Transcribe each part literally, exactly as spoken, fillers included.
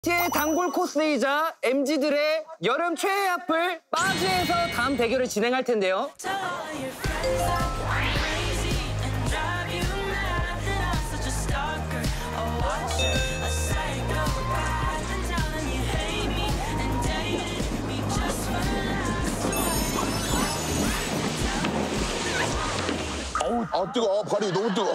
의 단골 코스이자 엠지들의 여름 최애 악플 빠즈에서 다음 대결을 진행할 텐데요. 어우, 아 뜨거. 발이 너무 뜨거.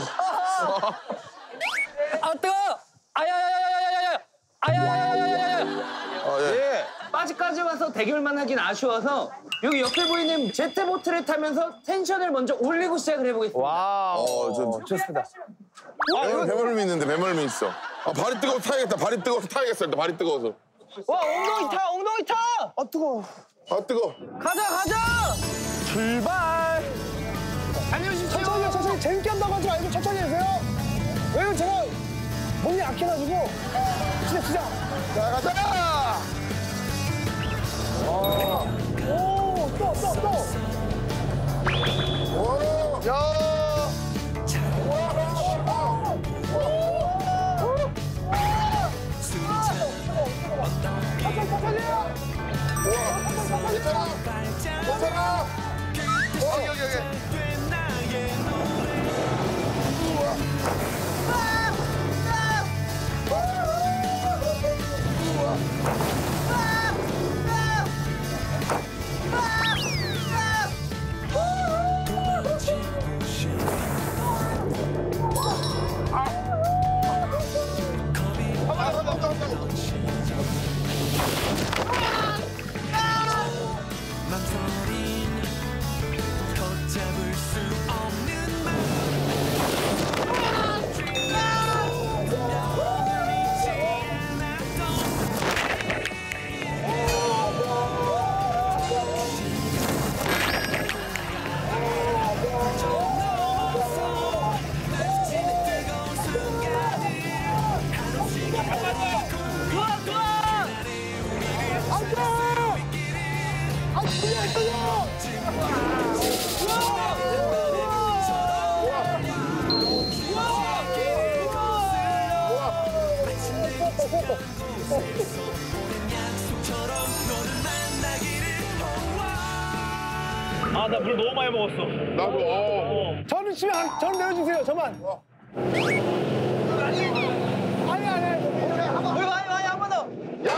아 뜨거. 아야야야야야야야. 아야야야야야야. 아 예. 예. 빠지까지 와서 대결만 하긴 아쉬워서 여기 옆에 보이는 제트보트를 타면서 텐션을 먼저 올리고 시작을 해보겠습니다. 와우. 어, 저, 좋습니다. 배멀, 배멀미 있는데 배멀미 있어. 아 발이 뜨거워서 타야겠다. 발이 뜨거워서 타야겠어. 일단 발이 뜨거워서. 와 엉덩이 타 엉덩이 타. 아, 뜨거워. 아 뜨거. 가자 가자. 출발. 달려주십시오. 천천히, 천천히. 재밌게 한다고 하지 말고 천천히 해주세요. 왜냐면 제가 몸이 약해가지고. 시작, 시작. 자 가자. 오, 또, 또, 또. 오. 야. 천천히, 천천히. 우와. 괜찮아. 괜찮아. 어, 여기, 여기, 여기. 망설인 걷잡을 수 없는 아, 나 물 너무 많이 먹었어. 나도. 어. 저는 치면, 안- 저는 내려주세요, 저만. 아니, 아니, 아니. 우리 많이 많이 한 번 더.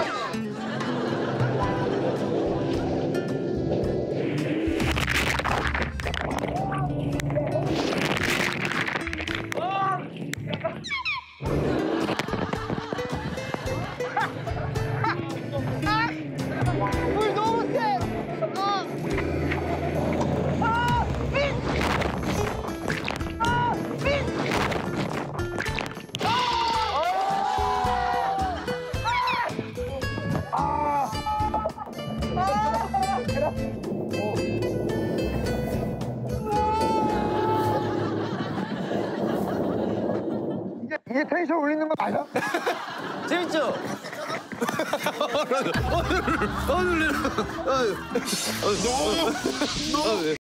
물 너무 세. 이게 텐션 올리는 거 맞아? 재밌죠? 너무 너무